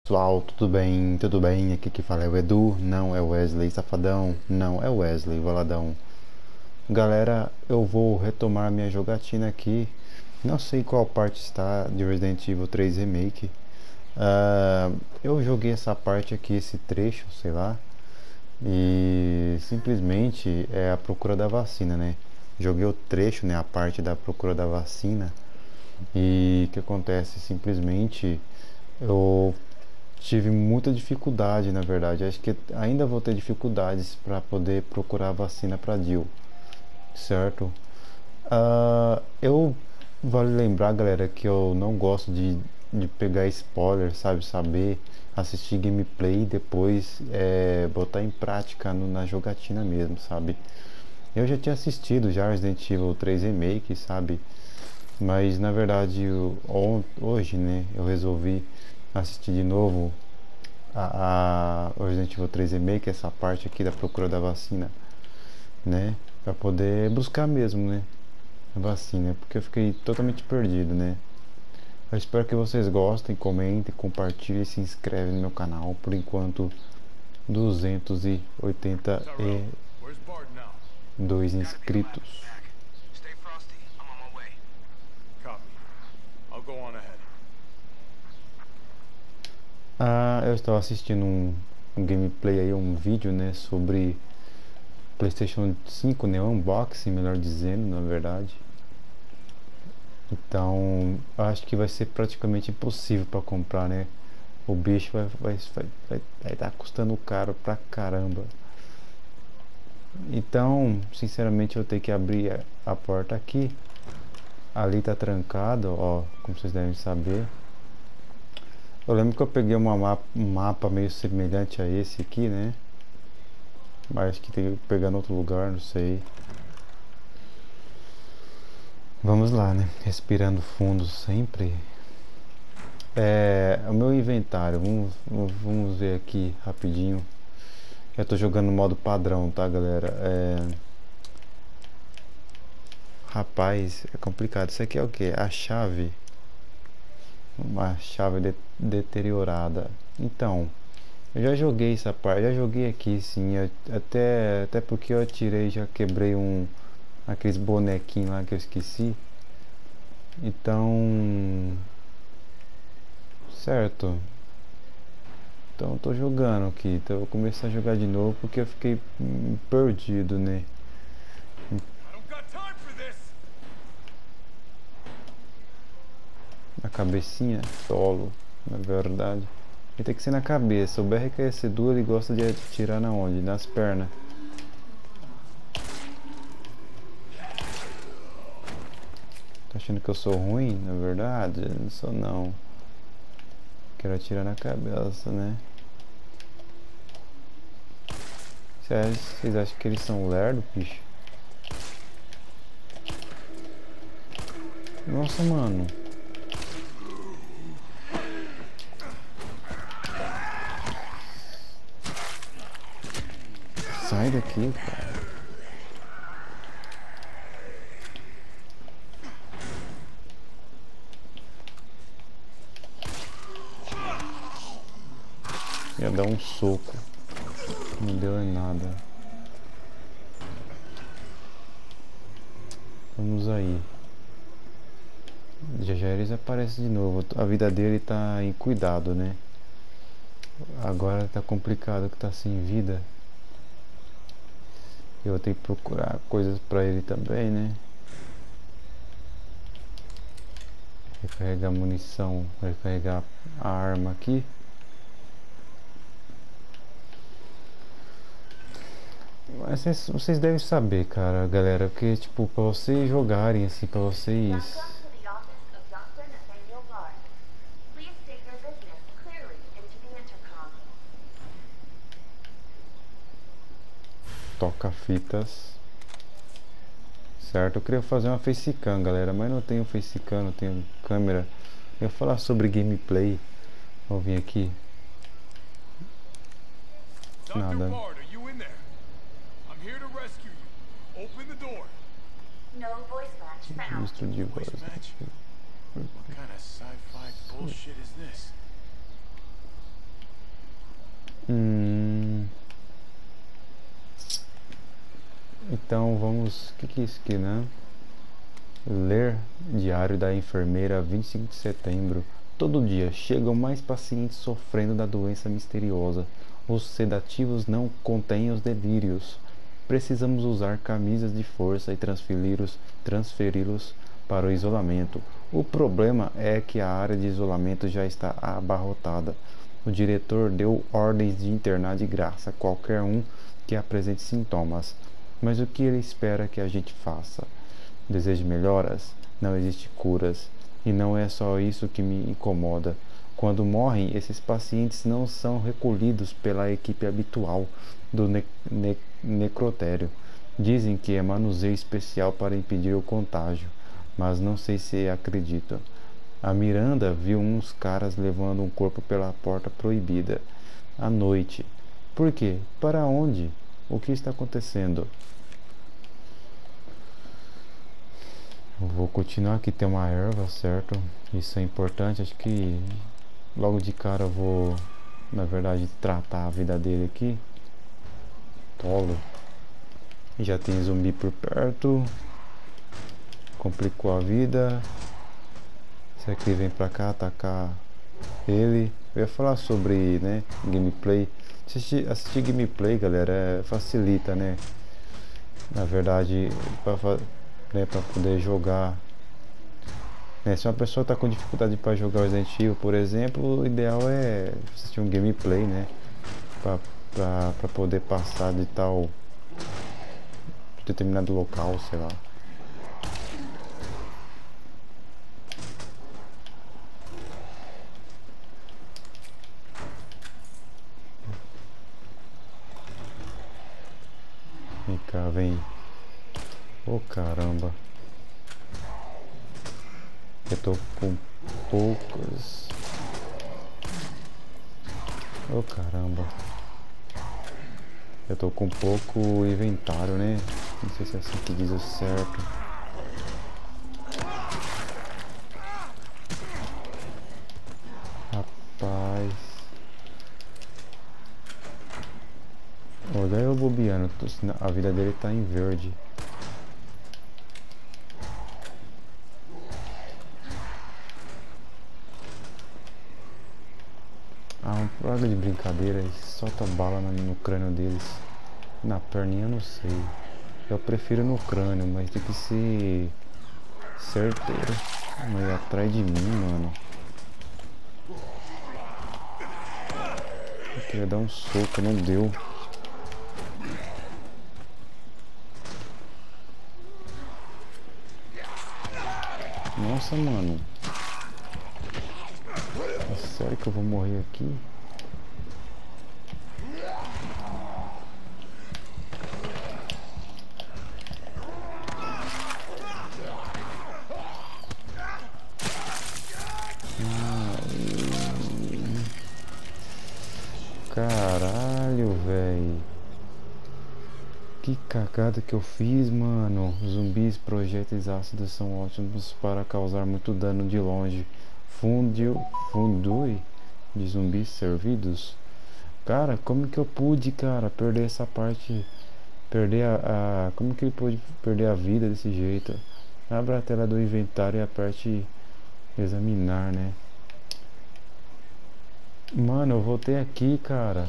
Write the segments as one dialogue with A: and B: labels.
A: Pessoal, tudo bem? Tudo bem? Aqui que fala é o Edu, não é o Wesley Safadão, não é o Wesley Valadão. Galera, eu vou retomar minha jogatina aqui. Não sei qual parte está de Resident Evil 3 Remake. Eu joguei essa parte aqui, esse trecho, sei lá, e simplesmente é a procura da vacina, né? Joguei o trecho, né, a parte da procura da vacina. E o que acontece? Simplesmente eu tive muita dificuldade, na verdade. Acho que ainda vou ter dificuldades para poder procurar vacina para Jill, certo? Eu vale lembrar, galera, que eu não gosto de pegar spoiler, sabe? Saber assistir gameplay e depois botar em prática na jogatina mesmo, sabe? Eu já tinha assistido já Resident Evil 3 Remake, sabe? Mas na verdade hoje, né, eu resolvi assistir de novo o Resident Evil 3 Remake, essa parte aqui da procura da vacina, né? Pra poder buscar mesmo, né? A vacina, porque eu fiquei totalmente perdido, né? Eu espero que vocês gostem, comentem, compartilhem e se inscrevem no meu canal. Por enquanto, 282 inscritos. Eu estava assistindo um gameplay aí, um vídeo, né, sobre PlayStation 5, né, unboxing, melhor dizendo, na verdade. Então, acho que vai ser praticamente impossível para comprar, né? O bicho vai estar custando caro pra caramba. Então, sinceramente, eu tenho que abrir a porta aqui. Ali tá trancado, ó, como vocês devem saber. Eu lembro que eu peguei um mapa meio semelhante a esse aqui, né? Mas acho que tem que pegar em outro lugar, não sei. Vamos lá, né? Respirando fundo sempre. O meu inventário, vamos ver aqui rapidinho. Eu tô jogando no modo padrão, tá, galera? Rapaz, é complicado. Isso aqui é o que? A chave. Uma chave deteriorada. Então, eu já joguei essa parte, já joguei aqui sim. Até porque eu atirei, já quebrei aqueles bonequinhos lá que eu esqueci. Então, certo. Então eu tô jogando aqui. Então eu vou começar a jogar de novo porque eu fiquei perdido, né? A cabecinha, solo, na verdade. Ele tem que ser na cabeça. O BRKS-2 ele gosta de atirar na onde? Nas pernas. Tá achando que eu sou ruim? Na verdade, eu não sou não. Quero atirar na cabeça, né? Vocês acham que eles são lerdo, bicho? Nossa, mano. Sai daqui, cara. Ia dar um soco. Não deu em nada. Vamos aí. Já eles aparecem de novo. A vida dele tá em cuidado, né? Agora tá complicado que tá sem vida. Eu vou ter que procurar coisas pra ele também, né? Recarregar munição, recarregar a arma aqui. Mas vocês devem saber, cara, galera, que tipo, pra vocês jogarem assim, pra vocês toca fitas, certo? Eu queria fazer uma facecam, galera, mas não tenho facecam, não tenho câmera. Eu ia falar sobre gameplay. Vou vir aqui. Nada. Registro de voz. Hum, então vamos. O que é isso aqui, né? Ler Diário da Enfermeira, 25 de setembro. Todo dia chegam mais pacientes sofrendo da doença misteriosa. Os sedativos não contêm os delírios. Precisamos usar camisas de força e transferi-los para o isolamento. O problema é que a área de isolamento já está abarrotada. O diretor deu ordens de internar de graça qualquer um que apresente sintomas. Mas o que ele espera que a gente faça? Desejo melhoras? Não existe curas. E não é só isso que me incomoda. Quando morrem, esses pacientes não são recolhidos pela equipe habitual do necrotério. Dizem que é manuseio especial para impedir o contágio, mas não sei se acredito. A Miranda viu uns caras levando um corpo pela porta proibida. À noite. Por quê? Para onde? O que está acontecendo? Vou continuar aqui, tem uma erva, certo? Isso é importante, acho que logo de cara eu vou, na verdade, tratar a vida dele aqui. Tolo. Já tem zumbi por perto. Complicou a vida. Esse aqui vem pra cá atacar ele. Eu ia falar sobre, né, gameplay. Assistir gameplay, galera, facilita, né? Na verdade, para poder jogar, né? Se uma pessoa está com dificuldade para jogar o Resident Evil, por exemplo, o ideal é assistir um gameplay, né? Para poder passar de tal determinado local, sei lá. Vem cá, vem. Oh, caramba. Eu tô com poucas. Oh, caramba. Eu tô com pouco inventário, né? Não sei se é assim que diz o certo. Rapaz. Olha eu bobeando. A vida dele tá em verde. Praga de brincadeira, e solta bala no crânio deles. Na perninha eu não sei. Eu prefiro no crânio, mas tem que ser certeiro. Não ir atrás de mim, mano. Eu queria dar um soco, não deu. Nossa, mano. É sério que eu vou morrer aqui? Caralho, velho. Que cagada que eu fiz, mano. Zumbis projéteis ácidos são ótimos para causar muito dano de longe. Fundui de zumbis servidos. Cara, como que eu pude, cara, perder essa parte? Perder como que ele pôde perder a vida desse jeito? Abra a tela do inventário e aperte examinar, né? Mano, eu voltei aqui, cara.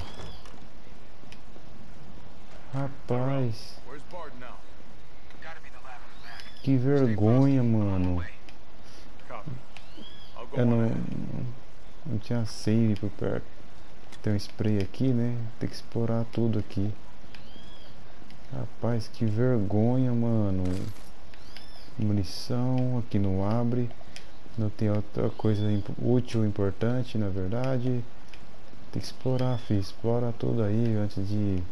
A: Rapaz. Que vergonha, mano. Eu não tinha save por perto. Tem um spray aqui, né? Tem que explorar tudo aqui. Rapaz, que vergonha, mano. Munição, aqui não abre. Não tem outra coisa útil, importante, na verdade. Tem que explorar, filho. Explora tudo aí antes de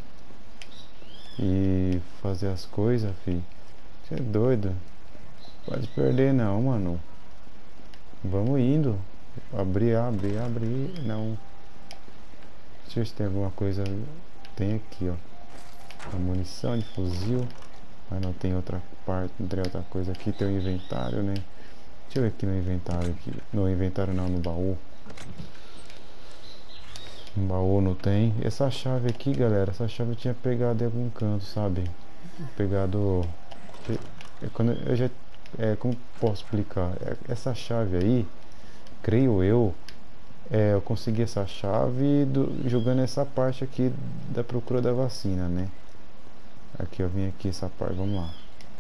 A: ir fazer as coisas, filho. Você é doido. Pode perder não, mano. Vamos indo. Abrir. Não. Deixa eu ver se tem alguma coisa. Tem aqui, ó. A munição de fuzil. Mas não tem outra parte, não tem outra coisa aqui. Tem o inventário, né? Deixa eu ver aqui no inventário. No inventário não, no baú. Um baú não tem. Essa chave aqui, galera, essa chave eu tinha pegado em algum canto, sabe? Pegado... Quando eu já... como posso explicar? Essa chave aí, creio eu, eu consegui essa chave jogando essa parte aqui da procura da vacina, né? Aqui, eu vim aqui essa parte, vamos lá.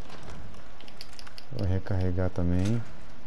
A: Vou recarregar também.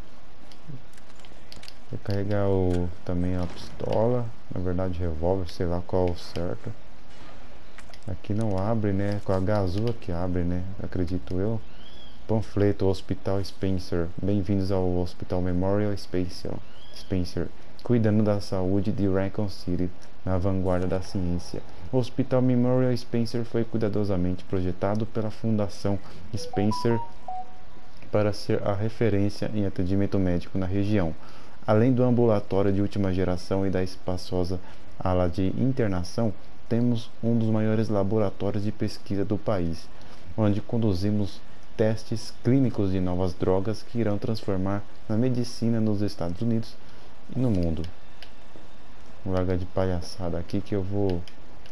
A: Recarregar também a pistola, na verdade revólver, sei lá qual é o certo. Aqui não abre, né? Com a gazua que abre, né? Acredito eu. Panfleto, Hospital Spencer. Bem-vindos ao Hospital Memorial Spencer. Cuidando da saúde de Raccoon City, na vanguarda da ciência. O Hospital Memorial Spencer foi cuidadosamente projetado pela Fundação Spencer para ser a referência em atendimento médico na região. Além do ambulatório de última geração e da espaçosa ala de internação, temos um dos maiores laboratórios de pesquisa do país, onde conduzimos testes clínicos de novas drogas que irão transformar a medicina nos Estados Unidos e no mundo. Vou largar de palhaçada aqui que eu vou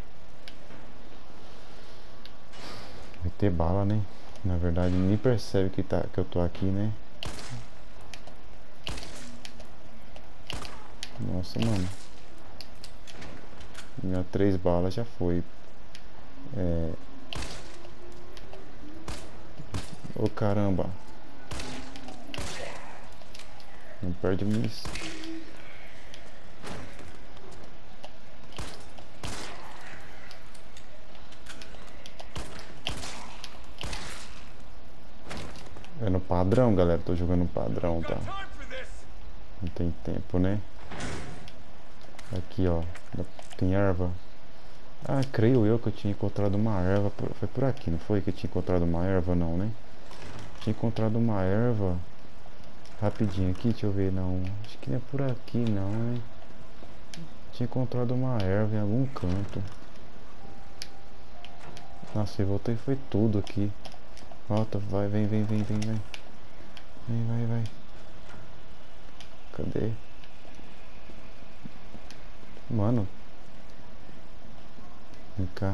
A: meter bala, né? Na verdade, nem percebe que eu tô aqui, né? Nossa, mano. Minha 3 balas já foi. Ô caramba. Não perde munição. É no padrão, galera. Tô jogando no padrão, tá? Não tem tempo, né? Aqui, ó. Tem erva. Ah, creio eu que eu tinha encontrado uma erva. Foi por aqui, não foi? Que eu tinha encontrado uma erva, não, né? Tinha encontrado uma erva. Rapidinho aqui, deixa eu ver. Não, acho que não é por aqui, não, né? Tinha encontrado uma erva em algum canto. Nossa, eu voltei, foi tudo aqui. Volta, vai, vem. Vem, vai. Cadê? Mano. Vem cá.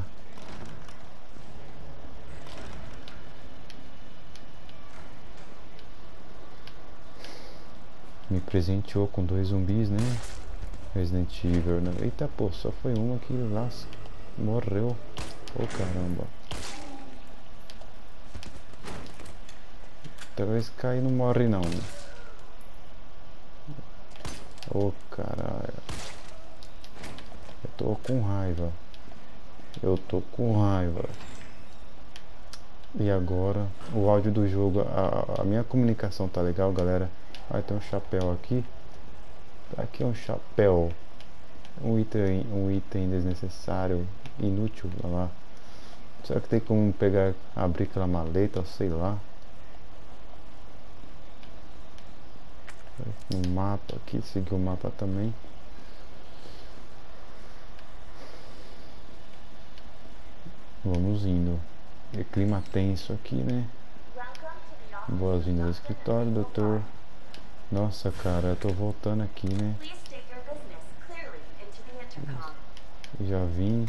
A: Me presenteou com 2 zumbis, né? Resident Evil, né? Eita, pô, só foi uma que lasca. Morreu. Ô caramba. Talvez cair não morre não. Ô caralho. Eu tô com raiva. E agora o áudio do jogo, a minha comunicação tá legal, galera. Vai ter um chapéu aqui. Aqui é um chapéu. Um item desnecessário, inútil, olha lá. Será que tem como pegar, abrir aquela maleta, ou sei lá. No mapa aqui, seguir o mapa também. Vamos indo. E clima tenso aqui, né? Boas-vindas ao escritório, doutor. Nossa, cara, eu tô voltando aqui, né? Eu já vim.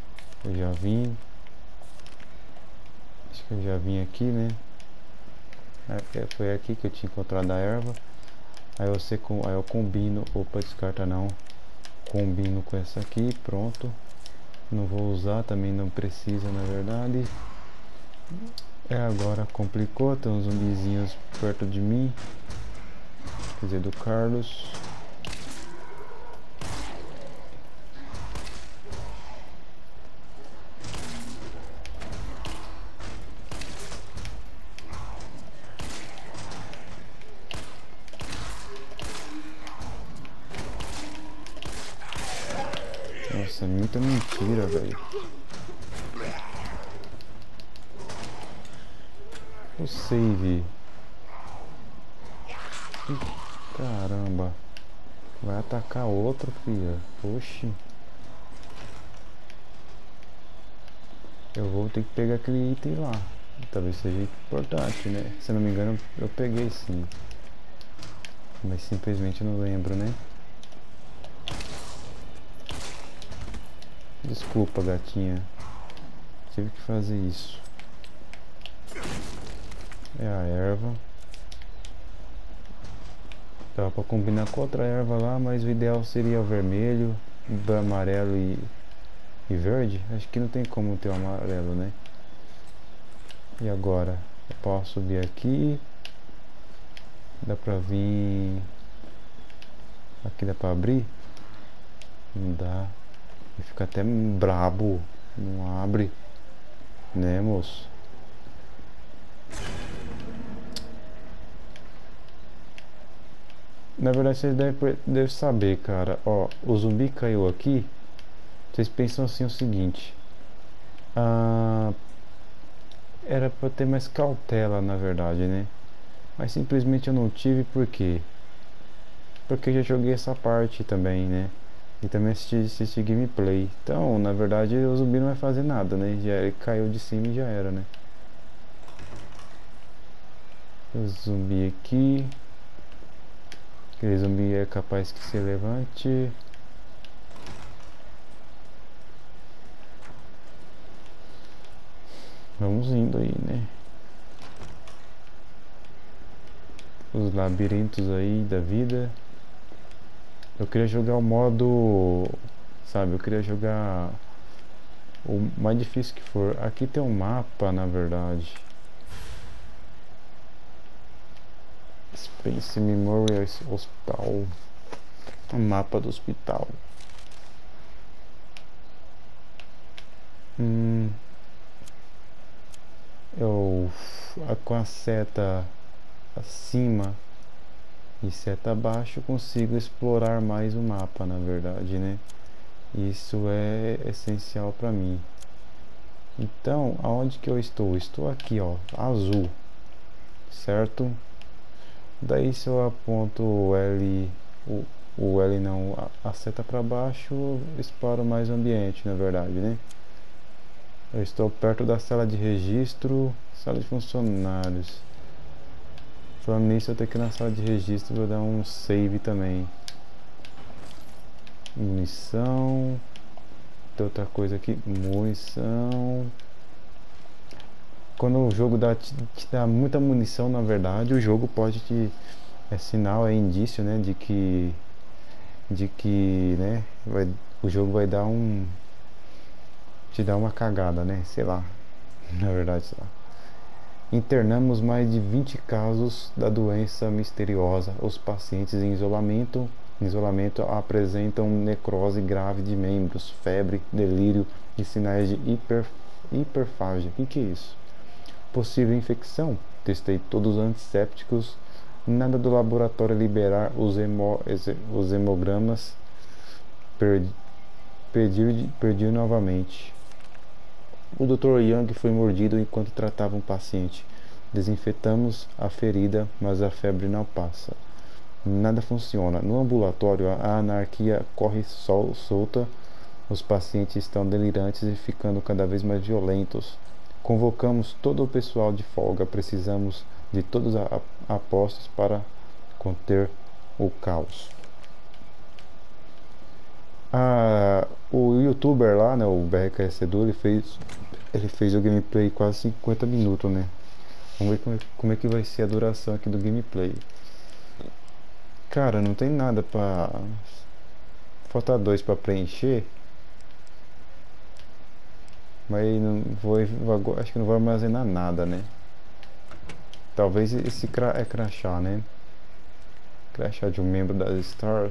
A: Acho que eu já vim aqui, né? Foi aqui que eu tinha encontrado a erva. Aí eu combino. Opa, descarta não. Combino com essa aqui, pronto. Não vou usar, também não precisa, na verdade. Agora complicou, tem uns zumbizinhos perto de mim. Quer dizer, do Carlos. Nossa, é muita mentira, velho. O save. Caramba. Vai atacar outro, filha. Oxi. Eu vou ter que pegar aquele item lá. Talvez seja importante, né? Se não me engano, eu peguei sim. Mas simplesmente não lembro, né? Desculpa, gatinha. Tive que fazer isso. É a erva. Dá pra combinar com outra erva lá, mas o ideal seria o vermelho, o amarelo e verde. Acho que não tem como ter o amarelo, né? E agora? Eu posso subir aqui. Dá pra vir... Aqui dá pra abrir? Não dá. E fica até brabo. Não abre. Né, moço? Na verdade, vocês devem saber, cara. Ó, o zumbi caiu aqui. Vocês pensam assim o seguinte. Ah, era pra ter mais cautela, na verdade, né? Mas simplesmente eu não tive, por quê? Porque eu já joguei essa parte também, né? E também assisti gameplay. Então, na verdade, o zumbi não vai fazer nada, né? Já ele caiu de cima e já era, né? O zumbi aqui. Aquele zumbi é capaz que se levante. Vamos indo aí, né? Os labirintos aí da vida. Eu queria jogar o modo... Sabe, eu queria jogar o mais difícil que for. Aqui tem um mapa, na verdade. Spence Memorial Hospital. Um mapa do hospital. Eu com a seta acima e seta abaixo consigo explorar mais o mapa, na verdade, né? Isso é essencial para mim. Então, aonde que eu estou? Estou aqui, ó, azul, certo? Daí se eu aponto o L, o L não, a seta para baixo, eu exploro mais o ambiente, na verdade, né? Eu estou perto da sala de registro, sala de funcionários. Falando nisso, eu tenho que ir na sala de registro, vou dar um save também. Munição. Tem outra coisa aqui, munição. Quando o jogo te dá muita munição, na verdade, o jogo pode te... É sinal, é indício, né, de que, né, o jogo vai dar te dar uma cagada, né, sei lá. Na verdade, sei lá. Internamos mais de 20 casos da doença misteriosa. Os pacientes em isolamento apresentam necrose grave de membros, febre, delírio e sinais de hiperfagia. O que é isso? Possível infecção. Testei todos os antissépticos. Nada do laboratório liberar os hemogramas. Perdi novamente. O Dr. Young foi mordido enquanto tratava um paciente. Desinfetamos a ferida, mas a febre não passa. Nada funciona. No ambulatório, a anarquia corre solta. Os pacientes estão delirantes e ficando cada vez mais violentos. Convocamos todo o pessoal de folga. Precisamos de todos apostos para conter o caos. O youtuber lá, né, o BRKS Edu, ele fez o gameplay quase 50 minutos, né? Vamos ver como é que vai ser a duração aqui do gameplay. Cara, não tem nada pra... Falta 2 pra preencher. Mas não acho que não vou armazenar nada, né? Talvez esse é crachá, né? Crachá de um membro das Stars.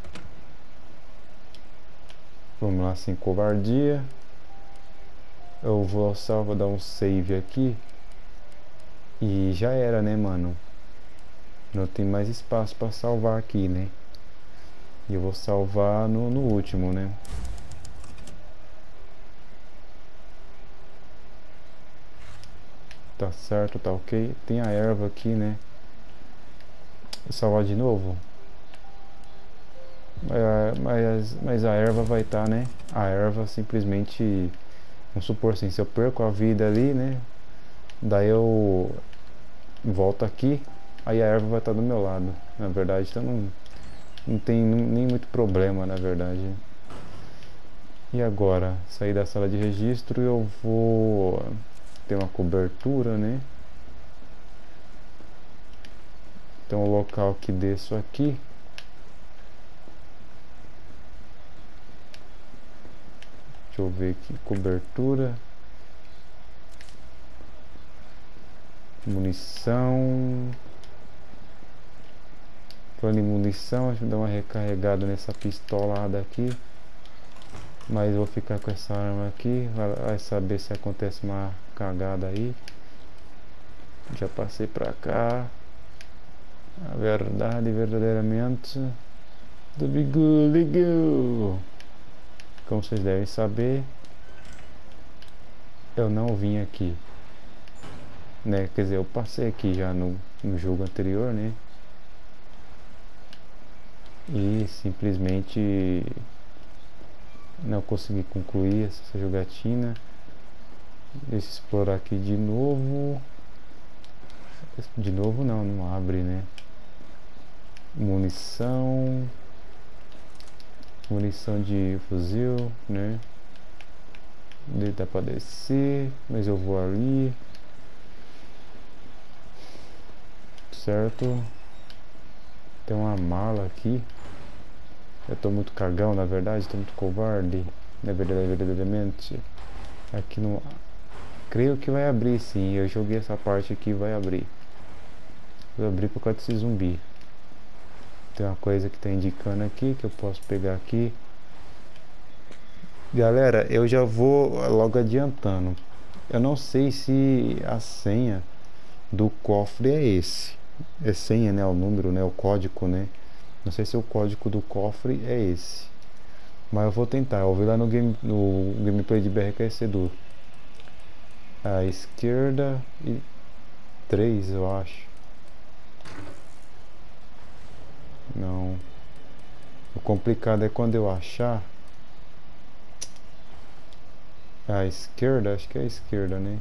A: Vamos lá, sem covardia. Eu vou dar um save aqui. E já era, né, mano? Não tem mais espaço para salvar aqui, né? E eu vou salvar no último, né? Tá certo, tá ok. Tem a erva aqui, né? Vou salvar de novo. Mas a erva vai estar, né? A erva simplesmente... Vamos supor assim, se eu perco a vida ali, né? Daí eu volto aqui, aí a erva vai estar do meu lado. Na verdade, então não tem nem muito problema, na verdade. E agora, sair da sala de registro, eu vou ter uma cobertura, né? Então o local que desço aqui. Deixa eu ver aqui, cobertura. Munição. Falando em munição, deixa eu dar uma recarregada nessa pistola daqui. Mas vou ficar com essa arma aqui. Vai saber se acontece uma cagada aí. Já passei pra cá. A verdade, verdadeiramente. Do Bigu, Bigu. Como vocês devem saber, eu não vim aqui, né? Quer dizer, eu passei aqui já no jogo anterior, né? E simplesmente não consegui concluir essa jogatina. Deixa eu explorar aqui de novo. De novo não, não abre, né? Munição de fuzil, né? Dá pra descer, mas eu vou ali, certo? Tem uma mala aqui. Eu tô muito cagão, na verdade, tô muito covarde, na verdade, verdadeiramente. Aqui não, creio que vai abrir sim. Eu joguei essa parte aqui, vai abrir. Vou abrir por causa desse zumbi. Tem uma coisa que tá indicando aqui que eu posso pegar aqui. Galera, eu já vou logo adiantando. Eu não sei se a senha do cofre é esse. É senha, né? O número, né? O código, né? Não sei se o código do cofre é esse. Mas eu vou tentar. Eu vi lá no gameplay de BRKS-Edu. À esquerda e 3, eu acho. Não. O complicado é quando eu achar. À esquerda, acho que é a esquerda, né?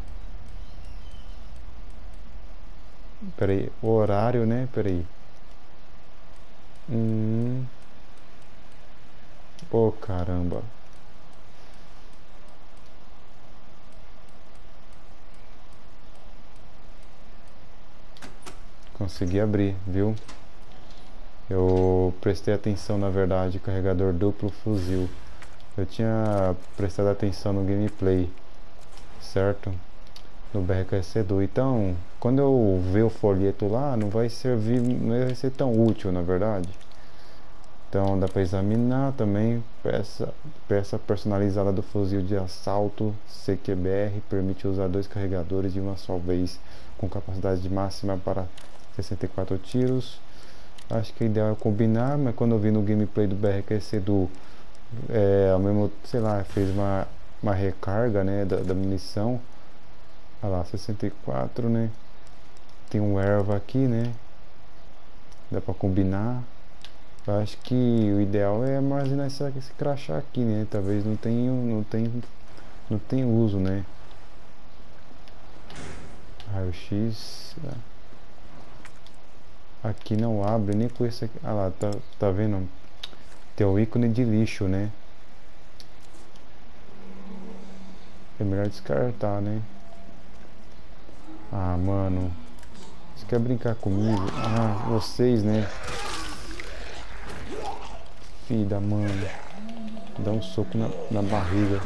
A: Pera aí, o horário, né? Pera aí. Pô, caramba. Consegui abrir, viu? Eu prestei atenção, na verdade, carregador duplo fuzil. Eu tinha prestado atenção no gameplay, certo? No BRKS-Edu. Então, quando eu ver o folheto lá, não vai servir, não vai ser tão útil, na verdade. Então, dá para examinar também. Peça personalizada do fuzil de assalto CQBR permite usar 2 carregadores de uma só vez, com capacidade máxima para 64 tiros. Acho que o ideal é combinar, mas quando eu vi no gameplay do BRKS-Edu, ao mesmo, sei lá, fez uma recarga, né, da munição. Olha lá, 64, né? Tem um erva aqui, né? Dá pra combinar. Eu acho que o ideal é armazenar esse crachá aqui, né? Talvez não tenha uso, né? Raio-X. Aqui não abre nem com esse aqui. Ah lá, tá vendo? Tem o ícone de lixo, né? É melhor descartar, né? Ah, mano. Você quer brincar comigo? Ah, vocês, né? Filho da mãe. Dá um soco na barriga.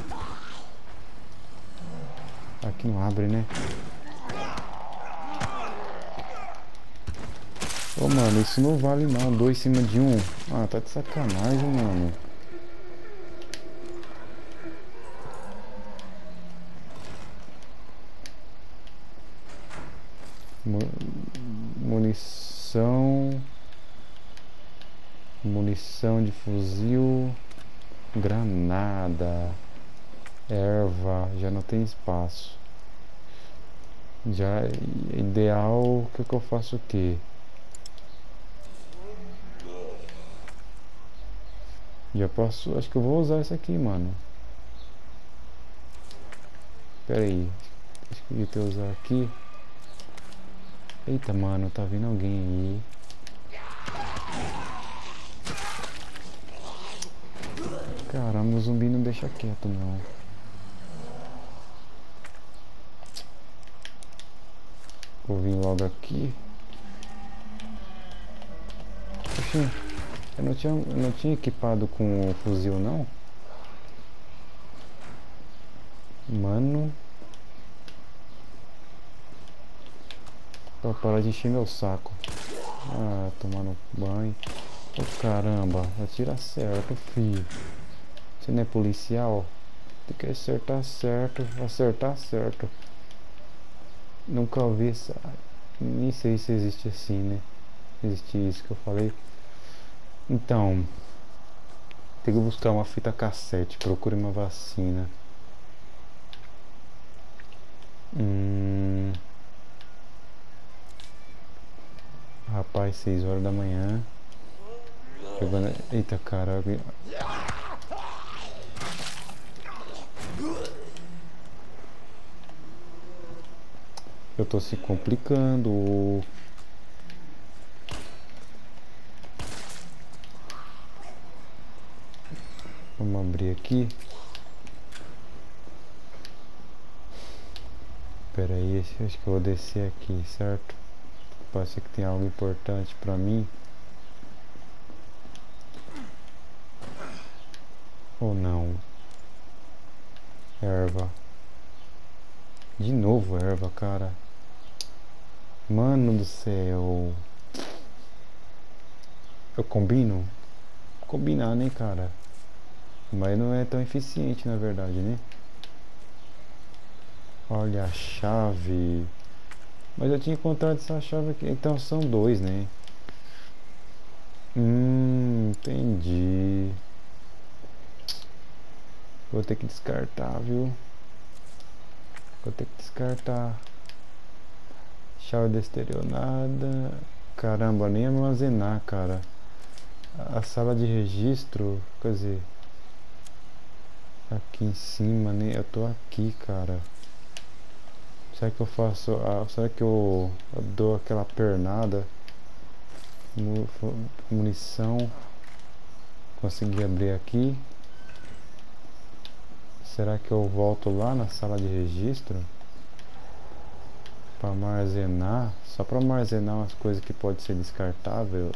A: Aqui não abre, né? Ô, mano, isso não vale não. 2 em cima de 1. Ah, tá de sacanagem, mano. Munição de fuzil, granada, erva, já não tem espaço. Já é ideal, que eu faço o quê? Já posso, acho que eu vou usar isso aqui, mano. Pera aí, acho que eu devia usar aqui. Eita, mano, tá vindo alguém aí. Caramba, o zumbi não deixa quieto não. Vou vir logo aqui. Oxi, eu não tinha equipado com o fuzil não? Mano. Pra parar de encher meu saco. Ah, tomando banho. Ô caramba, atira certo, filho. Você não é policial? Tem que acertar certo, acertar certo. Nunca ouvi essa. Nem sei se existe assim, né? Existe isso que eu falei. Então, tem que buscar uma fita cassete. Procure uma vacina. Rapaz, 6 horas da manhã. Jogando. Eita caralho. Eu tô se complicando. Vamos abrir aqui. Pera aí, acho que eu vou descer aqui, certo? Pode ser que tenha algo importante pra mim. Ou não. Erva. De novo erva, cara. Mano do céu. Eu combino? Combinar, né, cara? Mas não é tão eficiente, na verdade, né? Olha a chave. Mas eu tinha encontrado essa chave aqui. Então são dois, né? Entendi. Vou ter que descartar, viu? Vou ter que descartar. Chave desterionada. Caramba, nem armazenar, cara. A sala de registro, quer dizer, aqui em cima, né? Eu tô aqui, cara. Será que eu faço? Será que eu dou aquela pernada? Munição. Consegui abrir aqui. Será que eu volto lá na sala de registro? Para armazenar? Só para armazenar umas coisas que pode ser descartáveis.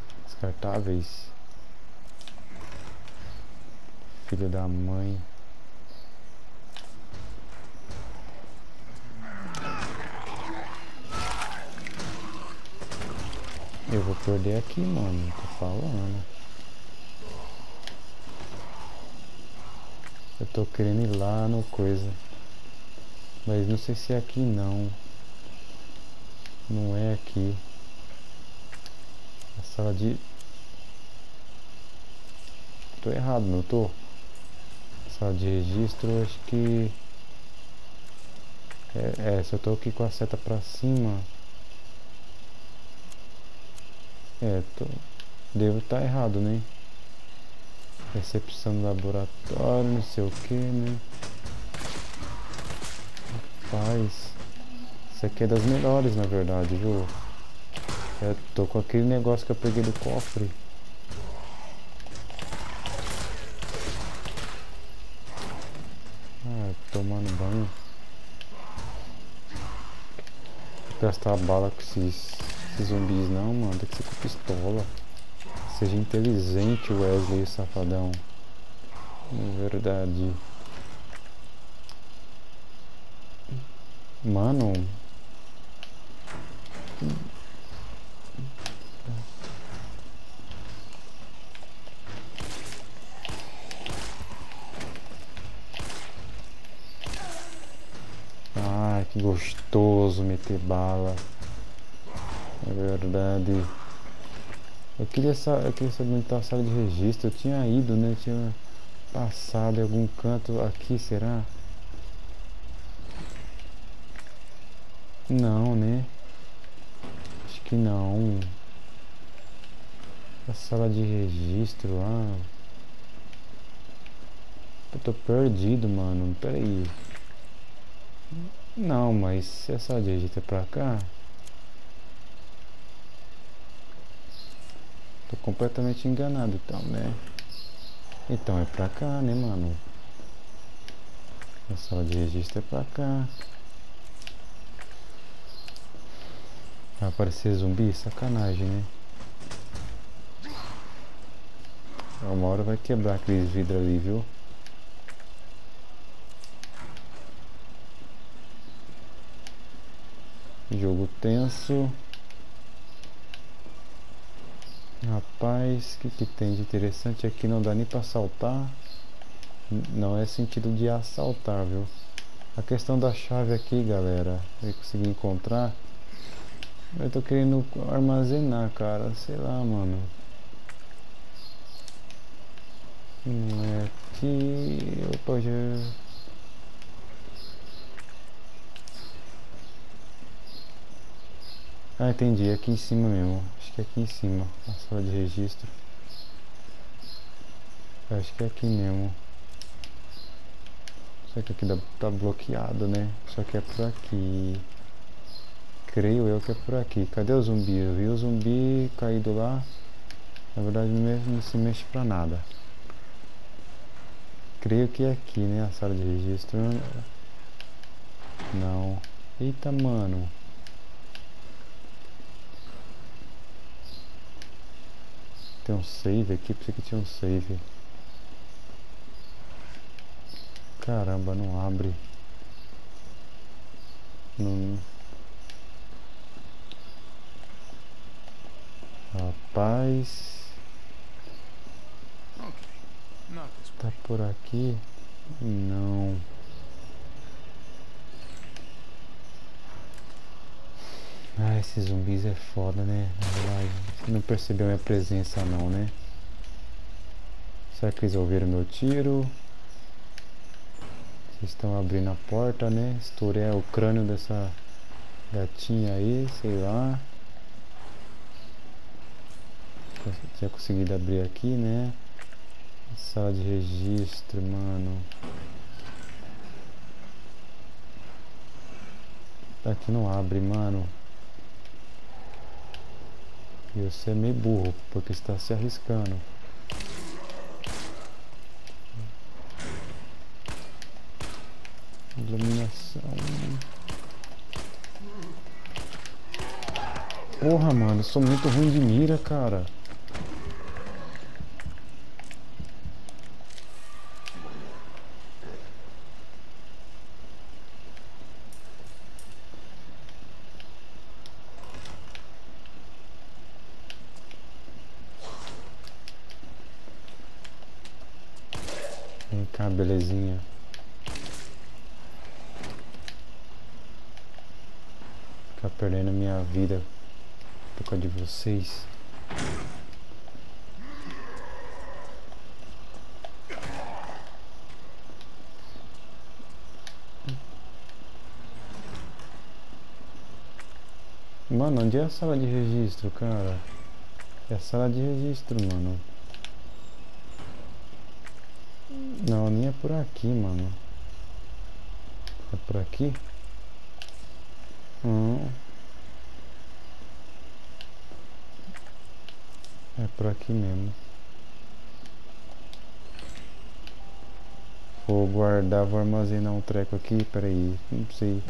A: Filho da mãe. Eu vou perder aqui, mano. Tô falando. Eu tô querendo ir lá no coisa. Mas não sei se é aqui não. Não é aqui. A sala de... Tô errado, não tô? Sala de registro, acho que... se eu tô aqui com a seta pra cima... Devo estar errado, né? Recepção do laboratório, não sei o que, né? Rapaz, isso aqui é das melhores, na verdade, viu? Eu tô com aquele negócio que eu peguei do cofre. Tomando banho. Não gastar bala com esses zumbis não, mano. Tem que ser com pistola. Seja inteligente, Wesley, safadão. É verdade. Mano. Ai, que gostoso meter bala. É verdade. Eu queria saber onde tá a sala de registro. Eu tinha ido, né? Eu tinha passado em algum canto aqui, será? Não, né? Acho que não. A sala de registro, eu tô perdido, mano. Pera aí. Não, mas se a sala de registro é pra cá... Tô completamente enganado então, né? Então é pra cá, né, mano? A sala de registro é pra cá. Vai aparecer zumbi? Sacanagem, né? Uma hora vai quebrar aqueles vidros ali, viu? Jogo tenso. Rapaz, o que tem de interessante aqui? Não dá nem pra saltar. Não é sentido de assaltar, viu? A questão da chave aqui, galera, eu consegui encontrar. Eu tô querendo armazenar, cara. Sei lá, mano. Não é aqui. Opa, já... Ah, entendi. É aqui em cima mesmo. Acho que é aqui em cima. A sala de registro. Eu acho que é aqui mesmo. Só que aqui tá bloqueado, né? Só que é por aqui. Creio eu que é por aqui. Cadê o zumbi? Eu vi o zumbi caído lá. Na verdade não se mexe pra nada. Creio que é aqui, né? A sala de registro. Não. Eita, mano. Tem um save aqui. Pensei que tinha um save. Caramba, não abre. Não. Rapaz. Tá por aqui? Não. Ah, esses zumbis é foda, né? Na verdade, você não percebeu minha presença não, né? Será que eles ouviram meu tiro? Vocês estão abrindo a porta, né? Estourei o crânio dessa gatinha aí, sei lá. Tinha conseguido abrir aqui, né? Sala de registro, mano. Aqui não abre, mano. E você é meio burro, porque está se arriscando. Iluminação. Porra, mano, eu sou muito ruim de mira, cara. Vem cá, belezinha. Ficar perdendo minha vida por causa de vocês. Mano, onde é a sala de registro, cara? É a sala de registro, mano. Não, nem é por aqui, mano. É por aqui? É por aqui mesmo. Vou guardar, vou armazenar um treco aqui, peraí, não sei.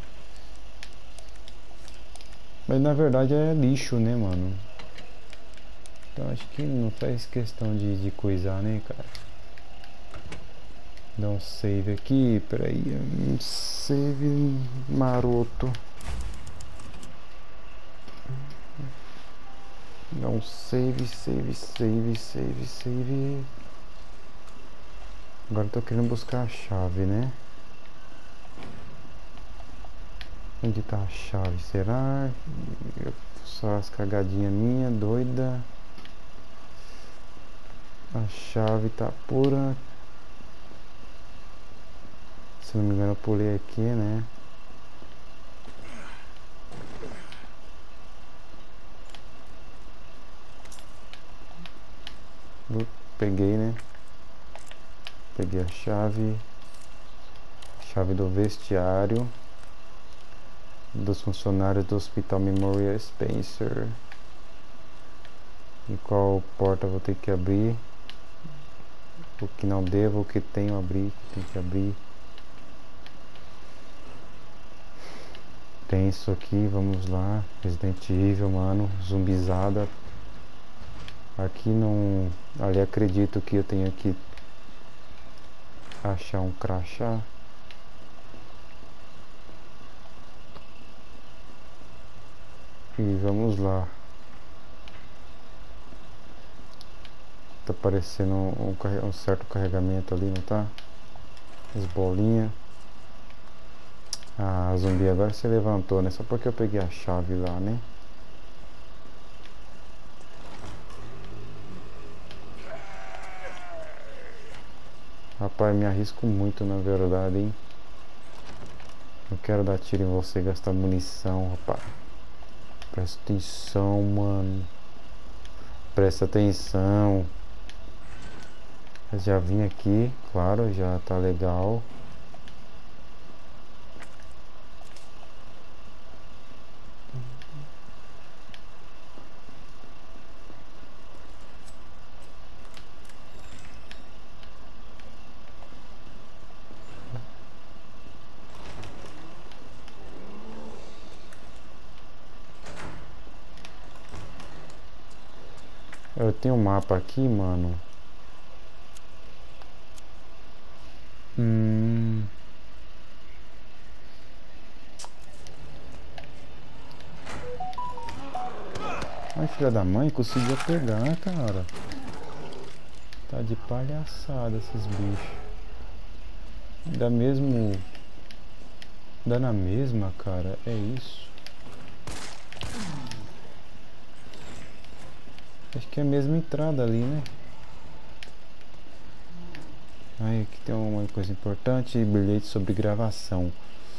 A: Mas na verdade é lixo, né, mano? Então acho que não faz questão de coisar, né, cara? Dá um save aqui, peraí, um save maroto. Dá um save. Agora eu tô querendo buscar a chave, né? Onde tá a chave? Será? Só as cagadinhas minha, doida. A chave tá pura. Se não me engano eu pulei aqui, né? Peguei, né? Peguei a chave. Chave do vestiário dos funcionários do Hospital Memorial Spencer. E qual porta vou ter que abrir? O que não devo, o que tenho abrir, tem que abrir. Tem isso aqui, vamos lá. Resident Evil, mano. Zumbizada. Aqui não... Ali acredito que eu tenho que achar um crachá. E vamos lá. Tá parecendo um certo carregamento ali, não tá? As bolinhas. Ah, zumbi agora se levantou, né? Só porque eu peguei a chave lá, né? Rapaz, me arrisco muito na verdade, hein? Não quero dar tiro em você e gastar munição, rapaz. Presta atenção, mano. Presta atenção. Eu já vim aqui, claro, já tá legal. Eu tenho um mapa aqui, mano. Ai, filha da mãe, conseguiu pegar, cara. Tá de palhaçada esses bichos. Dá mesmo... Dá na mesma, cara. É isso. Acho que é a mesma entrada ali, né? Aí aqui tem uma coisa importante. Bilhete sobre gravação.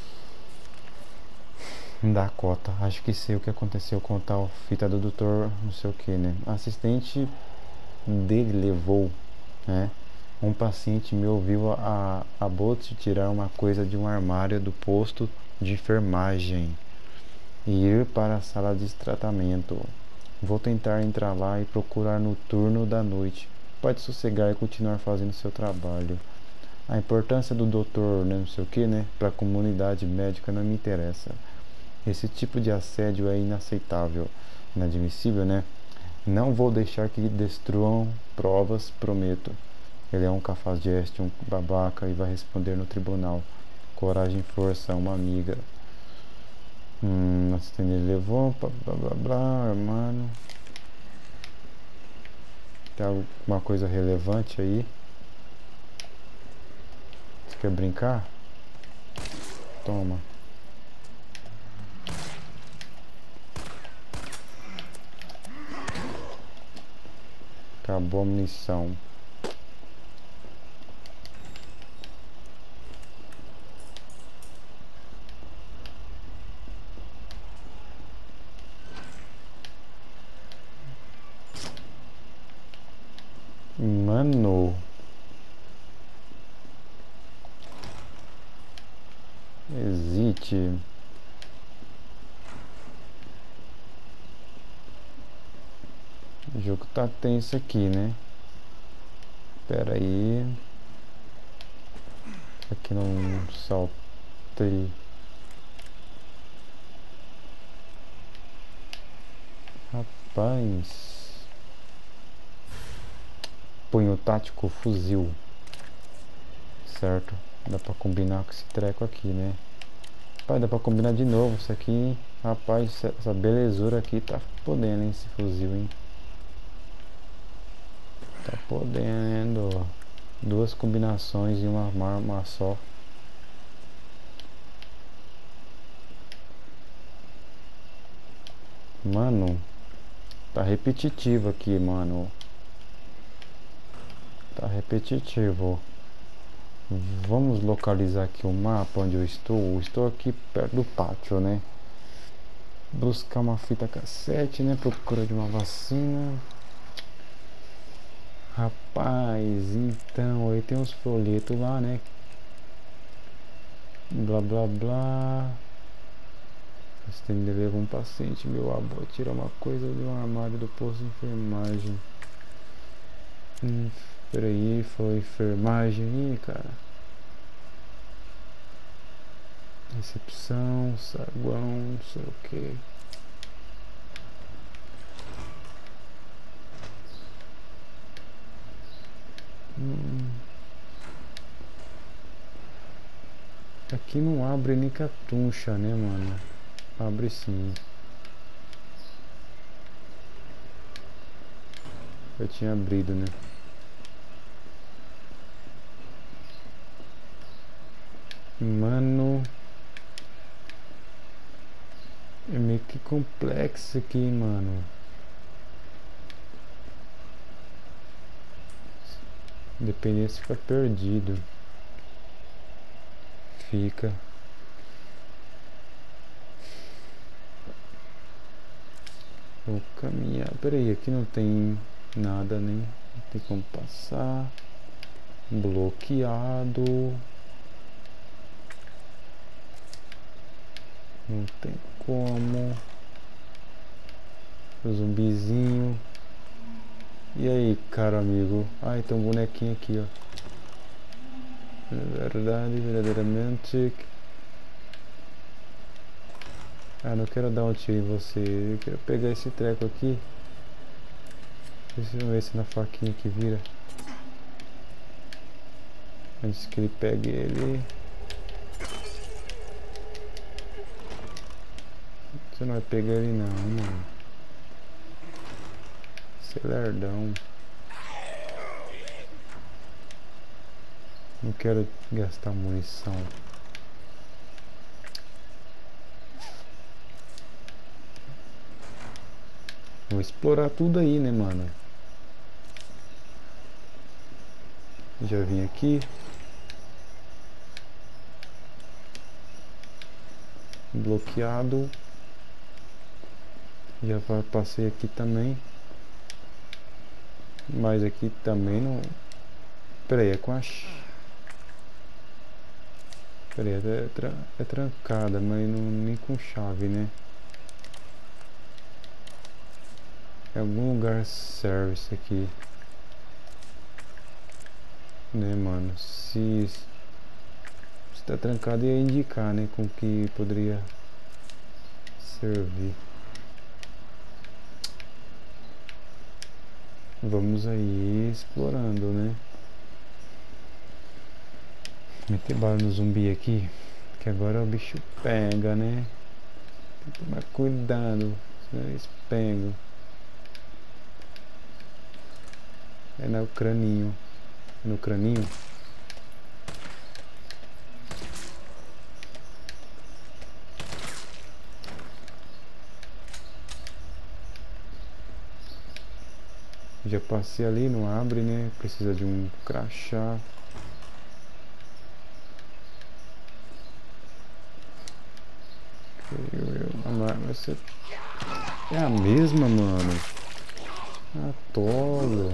A: Dakota. Acho que sei o que aconteceu com tal fita do doutor não sei o que, né? A assistente dele levou, né? Um paciente me ouviu a Bolt tirar uma coisa de um armário do posto de enfermagem e ir para a sala de tratamento. Vou tentar entrar lá e procurar no turno da noite. Pode sossegar e continuar fazendo seu trabalho. A importância do doutor, né, não sei o que, né, para a comunidade médica não me interessa. Esse tipo de assédio é inaceitável, inadmissível, né? Não vou deixar que destruam provas, prometo. Ele é um cafajeste, um babaca e vai responder no tribunal. Coragem e força, uma amiga. Assistente levou, blá blá blá, mano. Tem alguma coisa relevante aí? Você quer brincar? Toma. Acabou a munição. Mano. Hesite. O jogo tá tenso aqui, né? Pera aí. Aqui não saltei. Rapaz. Punho tático, fuzil. Certo. Dá pra combinar com esse treco aqui, né? Rapaz, dá pra combinar de novo. Isso aqui, rapaz, essa belezura aqui tá podendo, hein? Esse fuzil, hein? Tá podendo. Duas combinações em uma arma só. Mano, tá repetitivo aqui, mano. Tá repetitivo. Vamos localizar aqui o mapa onde eu estou. Estou aqui perto do pátio, né? Buscar uma fita cassete, né? Procura de uma vacina. Rapaz, então aí tem uns folhetos lá, né? Blá blá blá. Assistente leva um paciente, meu avô tira uma coisa de um armário do posto de enfermagem. Espera aí, foi enfermagem aí, cara. Recepção, saguão, não sei o que. Aqui não abre nem catuncha, né, mano? Abre sim. Eu tinha abrido, né? Mano, é meio que complexo aqui, mano. Dependendo se fica perdido. Fica. Vou caminhar. Pera aí, aqui não tem nada, nem. Não tem como passar. Bloqueado. Não tem como. Zumbizinho. E aí, caro amigo? Ai, tem um bonequinho aqui, ó. Verdade, verdadeiramente. Ah, não quero dar um tiro em você. Eu quero pegar esse treco aqui. Deixa eu ver se na faquinha que vira. Antes que ele pegue ele. Você não vai pegar ele não, mano. Você é lerdão. Não quero gastar munição. Vou explorar tudo aí, né, mano? Já vim aqui. Bloqueado. Já passei aqui também. Mas aqui também não... Pera aí, é com a... Pera aí, é trancada, mas não, nem com chave, né? Em algum lugar serve isso aqui. Né, mano? Se tá trancado, ia indicar, né? Com que poderia servir. Vamos aí explorando, né? Meter bala no zumbi aqui, que agora o bicho pega, né? Tem que tomar cuidado, senão eles pegam. É no craninho. No craninho. Já passei ali, não abre, né? Precisa de um crachá. Você é a mesma, mano. Ah, tolo.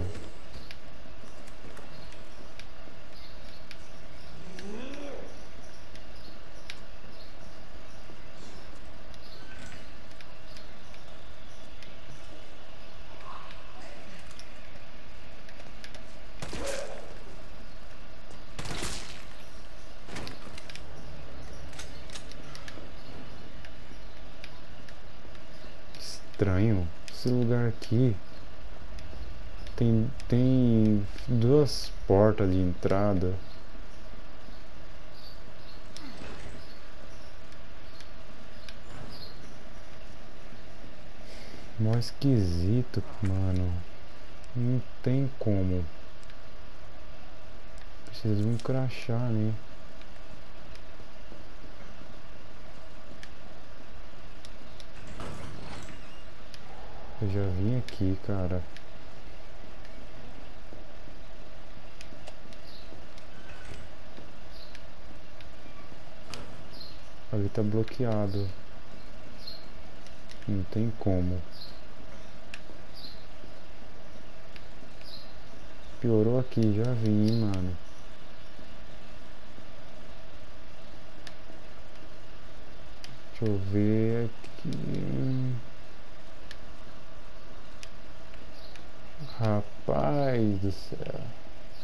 A: Estranho. Esse lugar aqui tem duas portas de entrada. Mó esquisito, mano. Não tem como. Precisa de um crachá, né? Eu já vim aqui, cara. Ali tá bloqueado. Não tem como. Piorou aqui, já vim, mano. Deixa eu ver aqui. Rapaz do céu.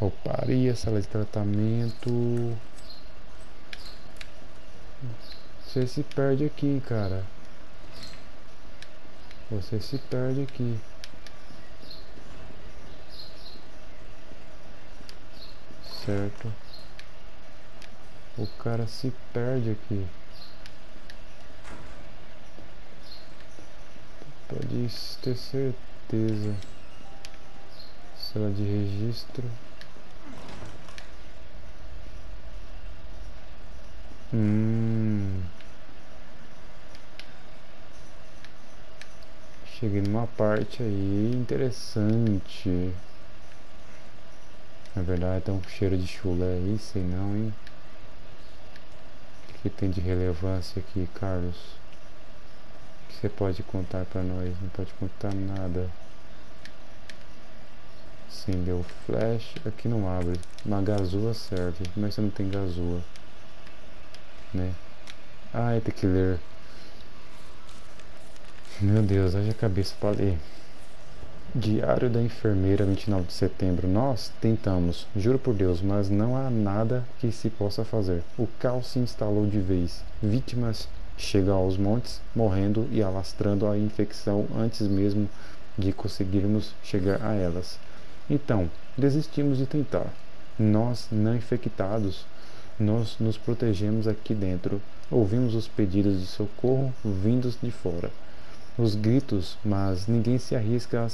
A: Rouparia, sala de tratamento. Você se perde aqui, cara. Você se perde aqui. Certo. O cara se perde aqui. Pode ter certeza. Sala de registro. Cheguei numa parte aí interessante. Na verdade tem um cheiro de chulé aí, sei não, hein? O que tem de relevância aqui, Carlos? O que você pode contar pra nós? Não pode contar nada. Acendeu flash, aqui não abre. Uma gazua serve, mas você não tem gazua, né? Ai, tem que ler. Meu Deus, haja cabeça pra ler. Diário da enfermeira, 29 de setembro. Nós tentamos, juro por Deus, mas não há nada que se possa fazer. O caos se instalou de vez. Vítimas chegam aos montes, morrendo e alastrando a infecção antes mesmo de conseguirmos chegar a elas. Então, desistimos de tentar. Nós, não infectados, nós nos protegemos aqui dentro. Ouvimos os pedidos de socorro vindos de fora. Os gritos, mas ninguém se arrisca a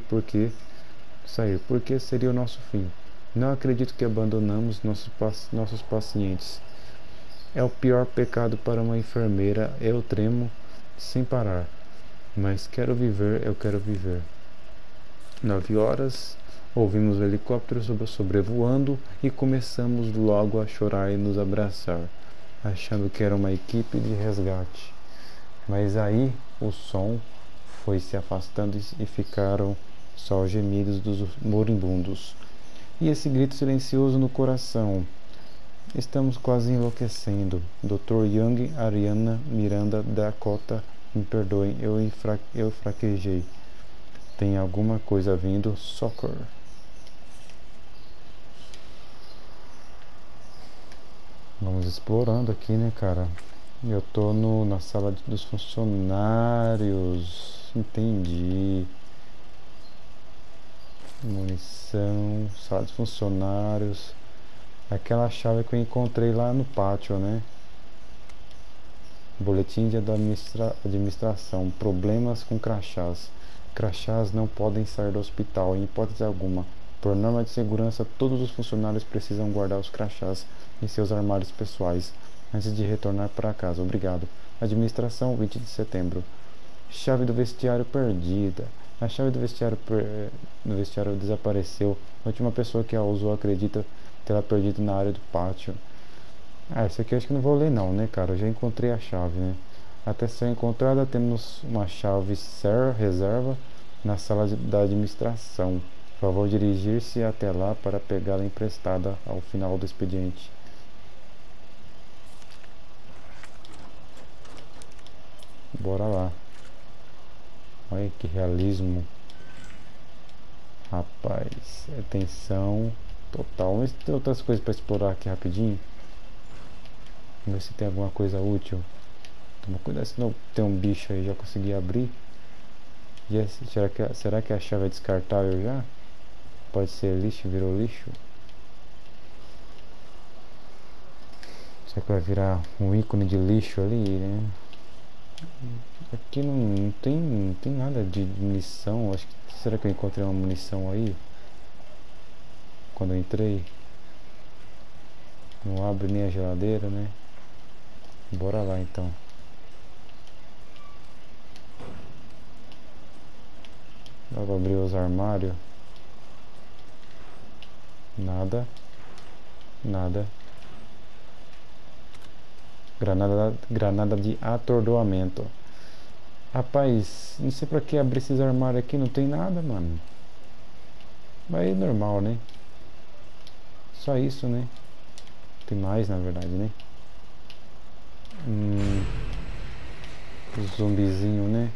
A: porque seria o nosso fim. Não acredito que abandonamos nossos pacientes. É o pior pecado para uma enfermeira. Eu tremo sem parar. Mas quero viver, eu quero viver. 9 horas, ouvimos o helicóptero sobrevoando e começamos logo a chorar e nos abraçar, achando que era uma equipe de resgate. Mas aí o som foi se afastando e ficaram só os gemidos dos moribundos. E esse grito silencioso no coração. Estamos quase enlouquecendo. Dr. Young, Ariana, Miranda, Dakota, me perdoem, eu fraquejei. Tem alguma coisa vindo, Soccer. Vamos explorando aqui, né, cara? Eu tô na sala dos funcionários. Entendi. Munição, sala dos funcionários. Aquela chave que eu encontrei lá no pátio, né? Boletim de administração. Problemas com crachás. Crachás não podem sair do hospital em hipótese alguma. Por norma de segurança, todos os funcionários precisam guardar os crachás em seus armários pessoais antes de retornar para casa. Obrigado. Administração, 20 de setembro. Chave do vestiário perdida. A chave do vestiário desapareceu. A última pessoa que a usou acredita tê-la perdido na área do pátio. Isso aqui eu acho que não vou ler não, né, cara? Eu já encontrei a chave, né? Até ser encontrada, temos uma chave reserva na sala da administração. Por favor, dirigir-se até lá para pegá-la emprestada ao final do expediente. Bora lá. Olha que realismo. Rapaz, atenção total. Vamos ver se tem outras coisas para explorar aqui rapidinho. Vamos ver se tem alguma coisa útil. Toma cuidado, senão tem um bicho aí. Já consegui abrir. Será que a chave é descartável já? Pode ser lixo, virou lixo. Será que vai virar um ícone de lixo ali, né? Aqui não tem nada de munição. Será que eu encontrei uma munição aí? Quando eu entrei. Não abre nem a geladeira, né? Bora lá então. Dá pra abrir os armários. Nada. Nada. Granada de atordoamento. Rapaz, não sei pra que abrir esses armários aqui, não tem nada, mano. Mas é normal, né? Só isso, né? Tem mais, na verdade, né? Zumbizinho, né?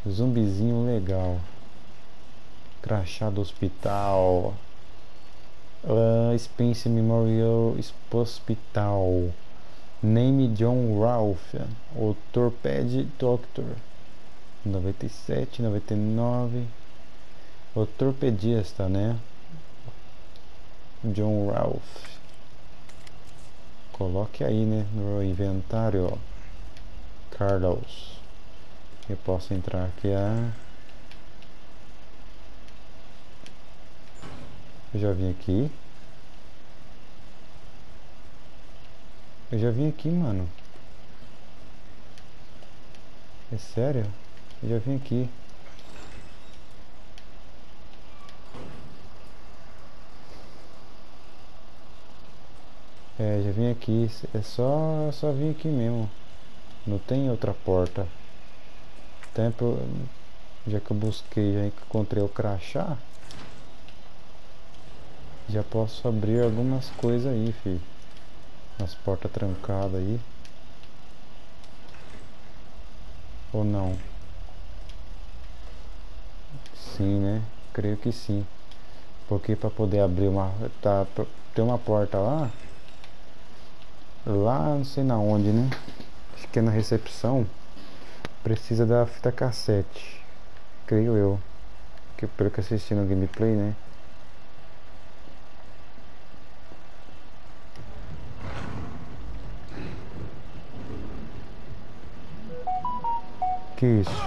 A: Zumbizinho legal. Crachá do hospital. Spence Memorial Hospital. Name John Ralph. O Torped Doctor. 97, 99. O torpedista, né? John Ralph. Coloque aí, né? No inventário, ó. Carlos. Eu posso entrar aqui. Eu já vim aqui. Eu já vim aqui, mano. É sério? Eu já vim aqui. Já vim aqui. É só vir aqui mesmo. Não tem outra porta. Tempo, já que eu busquei, já encontrei o crachá. Já posso abrir algumas coisas aí, filho. As portas trancadas aí. Ou não? Sim, né? Creio que sim. Porque para poder abrir uma... tem uma porta lá. Lá não sei na onde, né? Acho que é na recepção. Precisa da fita cassete. Creio eu. Que pelo que assisti no gameplay, né? Que isso?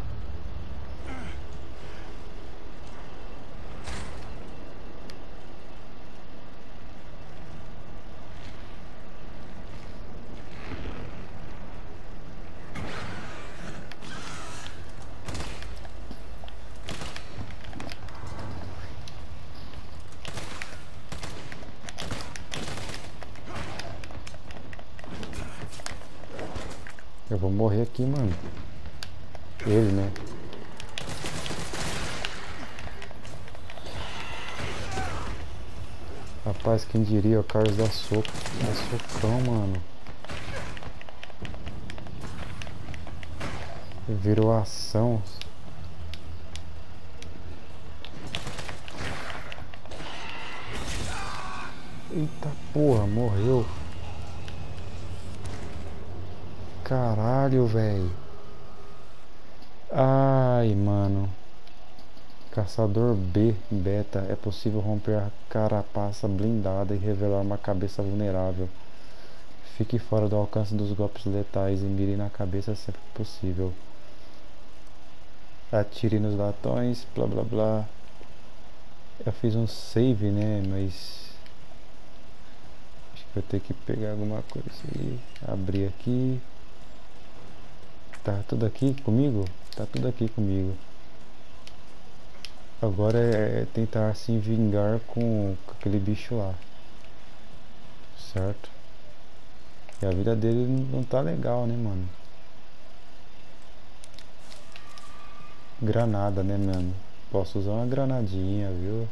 A: Eu vou morrer aqui, mano. Ele, né? Rapaz, quem diria, o Carlos dá soco. Dá socão, mano. Virou ação. Eita porra, morreu. Caralho, velho. Ai, mano. Caçador B, beta. É possível romper a carapaça blindada e revelar uma cabeça vulnerável. Fique fora do alcance dos golpes letais e mire na cabeça sempre que possível. Atire nos latões, blá blá blá. Eu fiz um save, né? Mas acho que vou ter que pegar alguma coisa aí. Abrir aqui. Tá tudo aqui comigo? Tá tudo aqui comigo. Agora é tentar se vingar com aquele bicho lá. Certo? E a vida dele não tá legal, né, mano? Granada, né, mano? Posso usar uma granadinha, viu?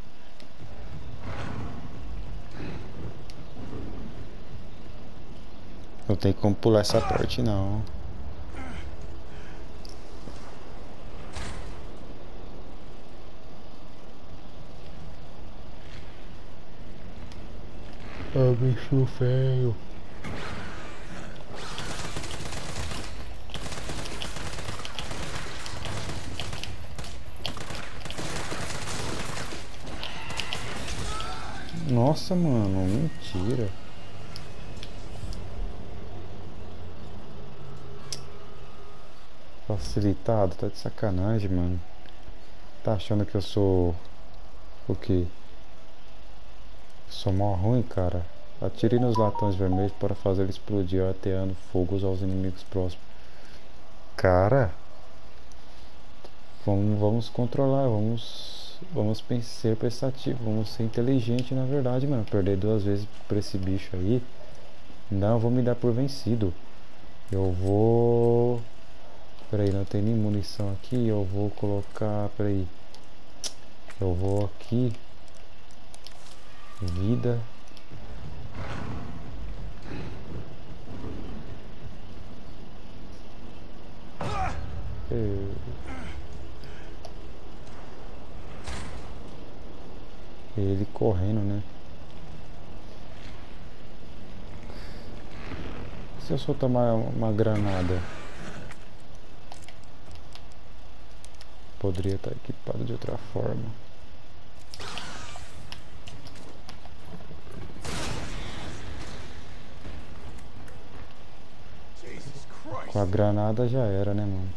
A: Não tem como pular essa parte, não. Ah, bicho feio. Nossa, mano, mentira. Facilitado, tá de sacanagem, mano. Tá achando que eu sou o quê? Sou mó ruim, cara. Atire nos latões vermelhos para fazer explodir, ateando fogos aos inimigos próximos. Cara, vamos controlar, vamos ser pensativo, vamos ser inteligente na verdade, mano. Perder duas vezes pra esse bicho aí, não vou me dar por vencido. Eu vou... Peraí, não tem nem munição aqui, eu vou colocar... Peraí. Eu vou aqui... Vida... Ele correndo, né? Se eu soltar uma granada, poderia estar equipado de outra forma. Com a granada já era, né, mano?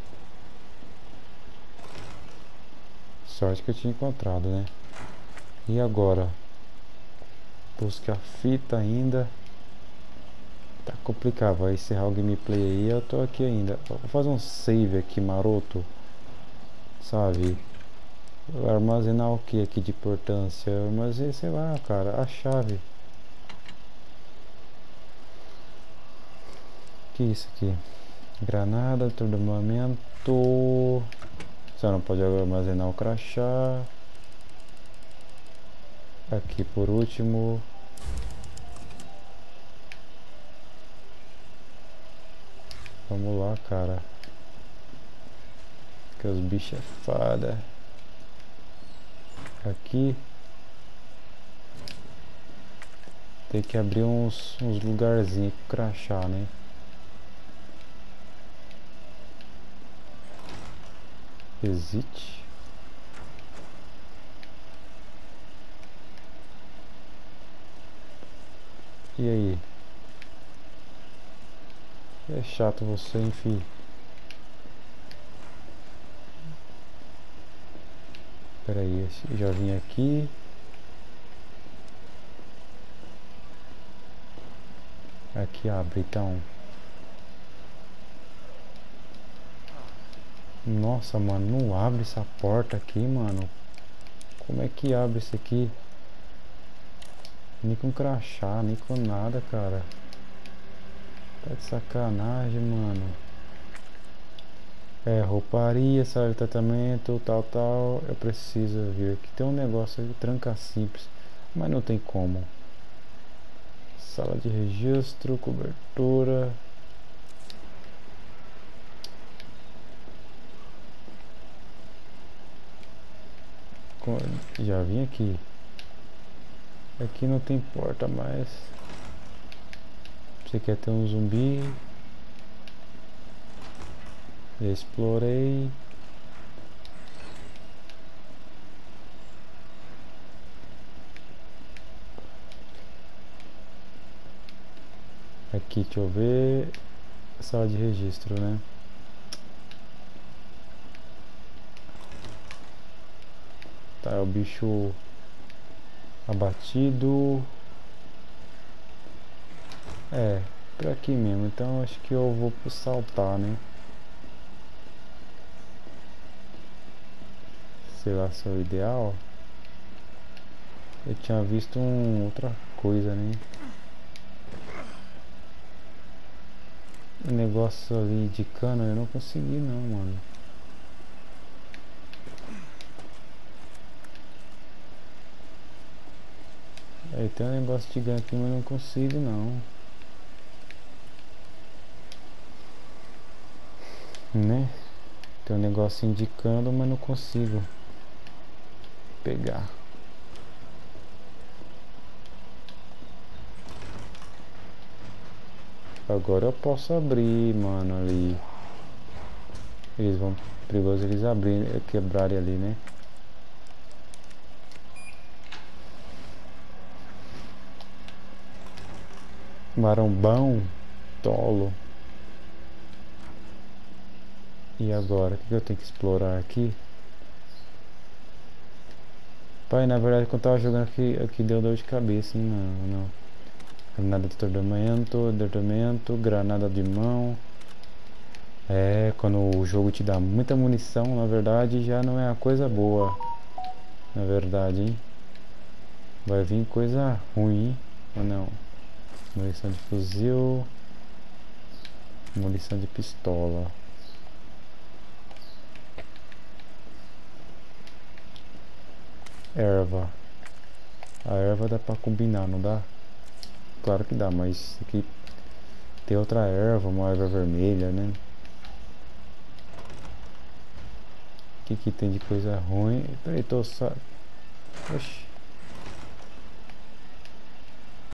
A: Sorte que eu tinha encontrado, né? E agora? Busca a fita ainda. Tá complicado, vai encerrar o gameplay aí. Eu tô aqui ainda. Vou fazer um save aqui maroto, sabe? Vou armazenar o que aqui de importância? Eu armazenei, sei lá, cara, a chave. Que isso aqui? Granada, turmamento. Você não pode armazenar o crachá. Aqui por último. Vamos lá, cara. Que os bichos é fada. Aqui. Tem que abrir uns lugarzinhos pro crachá, né? Exit. E aí? É chato você, enfim. Pera aí, já vim aqui. Aqui abre, então. Nossa, mano, não abre essa porta aqui, mano. Como é que abre isso aqui? Nem com crachá, nem com nada, cara. Tá de sacanagem, mano. É, rouparia, sabe, tratamento, tal. Eu preciso vir aqui. Tem um negócio aqui, tranca simples, mas não tem como. Sala de registro, cobertura. Já vim aqui. Aqui não tem porta mais. Você quer ter um zumbi? Já explorei. Aqui, deixa eu ver. Sala de registro, né? Tá, é o bicho abatido. É, por aqui mesmo. Então acho que eu vou saltar, né? Sei lá se é o ideal. Eu tinha visto outra coisa, né? O negócio ali de cana eu não consegui não, mano. Aí tem um negócio de ganho aqui, mas eu não consigo não. Né? Tem um negócio indicando, mas não consigo pegar. Agora eu posso abrir, mano, ali. Eles vão... Perigoso eles abrirem, quebrarem ali, né? Marombão, tolo. E agora, o que eu tenho que explorar aqui? Pai, na verdade, quando eu tava jogando aqui deu dor de cabeça, hein? Não. Granada de tormento, granada de mão. É, quando o jogo te dá muita munição, na verdade, já não é a coisa boa. Na verdade, hein? Vai vir coisa ruim, hein? Ou não? Munição de fuzil. Munição de pistola. Erva. A erva dá pra combinar, não dá? Claro que dá, mas aqui tem outra erva, uma erva vermelha, né? O que tem de coisa ruim? Peraí, tô só... Oxi.